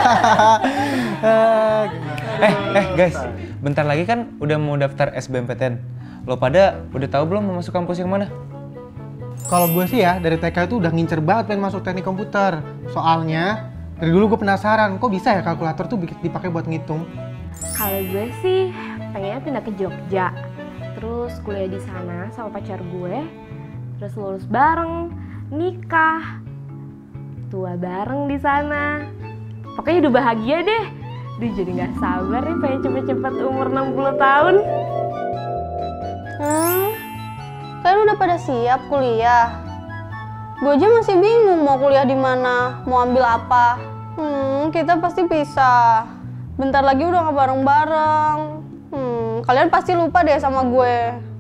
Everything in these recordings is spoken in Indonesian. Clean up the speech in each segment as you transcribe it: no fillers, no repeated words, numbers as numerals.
Guys, bentar lagi kan udah mau daftar SBMPTN. Lo pada udah tahu belum mau masuk kampus yang mana? Kalau gue sih ya, dari TK itu udah ngincer banget pengen masuk teknik komputer. Soalnya, dari dulu gue penasaran, kok bisa ya kalkulator tuh dipakai buat ngitung? Kalau gue sih pengennya pindah ke Jogja, terus kuliah di sana sama pacar gue, terus lulus bareng, nikah, tua bareng di sana. Pokoknya udah bahagia deh. Duh, jadi nggak sabar nih pengen cepet-cepet umur 60 tahun. Kalian udah pada siap kuliah? Gue aja masih bingung mau kuliah di mana, mau ambil apa. Kita pasti bisa. Bentar lagi udah nggak bareng-bareng. Kalian pasti lupa deh sama gue.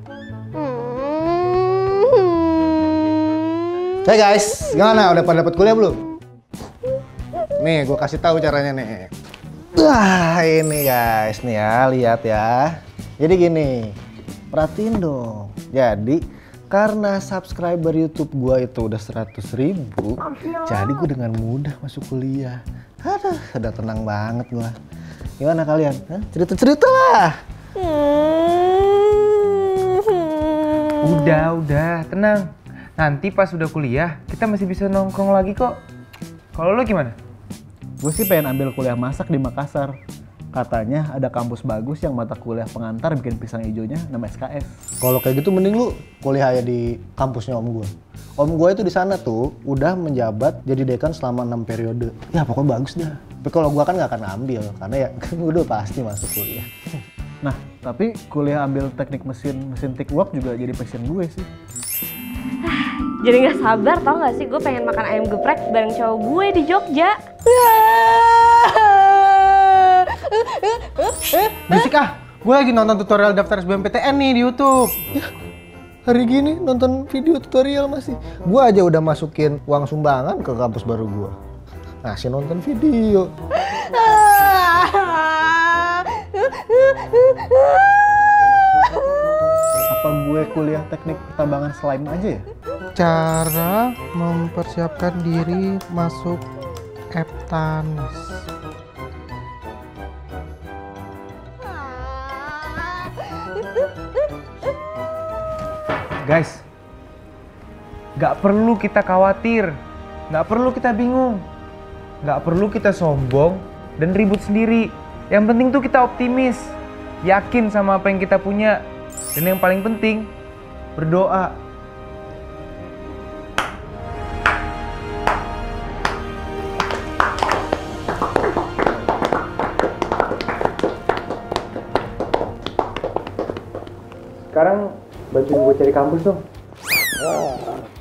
Hey guys, gimana? Udah pada dapat kuliah belum? Nih, gue kasih tahu caranya nih. Wah, ini guys, nih ya, lihat ya. Jadi gini, perhatiin dong. Jadi, karena subscriber YouTube gue itu udah 100.000, jadi gue dengan mudah masuk kuliah. Aduh, udah tenang banget gue. Gimana kalian? Cerita-cerita lah. Udah, tenang. Nanti pas udah kuliah, kita masih bisa nongkrong lagi kok. Kalau lo gimana? Gue sih pengen ambil kuliah masak di Makassar. Katanya ada kampus bagus yang mata kuliah pengantar bikin pisang hijaunya nama SKS. Kalau kayak gitu mending lu kuliah aja di kampusnya om gue. Om gue itu di sana tuh udah menjabat jadi dekan selama 6 periode. Ya pokoknya bagus dah. Tapi kalau gue kan nggak akan ngambil karena ya gue udah pasti masuk kuliah. Nah, tapi kuliah ambil teknik mesin TikWok juga jadi passion gue sih. Jadi nggak sabar tau nggak sih gue pengen makan ayam geprek bareng cowok gue di Jogja. Berisik ah, gue lagi nonton tutorial daftar SBMPTN nih di YouTube. Ya, hari gini nonton video tutorial masih. Gue aja udah masukin uang sumbangan ke kampus baru gue. Masih nonton video. Apa gue kuliah teknik pertambangan slime aja ya? Cara mempersiapkan diri masuk Eptanas. Guys, nggak perlu kita khawatir, nggak perlu kita bingung, nggak perlu kita sombong dan ribut sendiri. Yang penting tuh kita optimis, yakin sama apa yang kita punya, dan yang paling penting berdoa. Sekarang bantuin gue cari kampus dong.